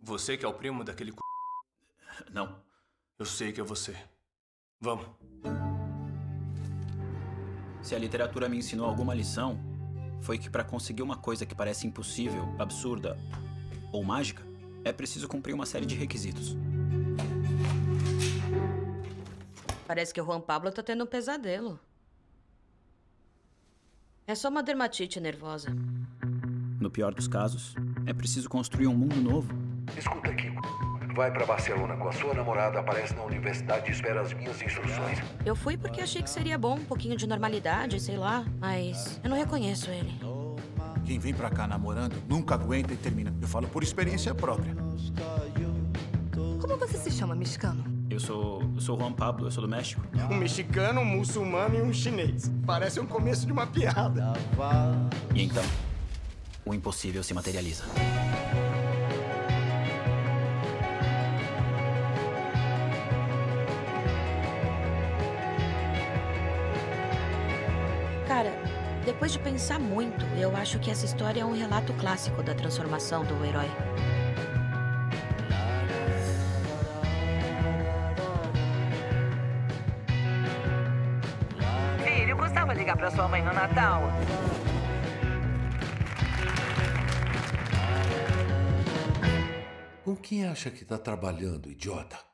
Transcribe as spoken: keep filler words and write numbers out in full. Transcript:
Você que é o primo daquele c... Não. Eu sei que é você. Vamos. Se a literatura me ensinou alguma lição, foi que para conseguir uma coisa que parece impossível, absurda ou mágica, é preciso cumprir uma série de requisitos. Parece que o Juan Pablo tá tendo um pesadelo. É só uma dermatite nervosa. No pior dos casos, é preciso construir um mundo novo. Escuta aqui. Vai pra Barcelona com a sua namorada, aparece na universidade e espera as minhas instruções. Eu fui porque achei que seria bom um pouquinho de normalidade, sei lá. Mas eu não reconheço ele. Quem vem pra cá namorando nunca aguenta e termina. Eu falo por experiência própria. Como você se chama, mexicano? Eu sou, eu sou Juan Pablo, eu sou do México. Um mexicano, um muçulmano e um chinês. Parece um começo de uma piada. E então, o impossível se materializa. Cara, depois de pensar muito, eu acho que essa história é um relato clássico da transformação do herói. Filho, custava ligar pra sua mãe no Natal? Com quem acha que tá trabalhando, idiota?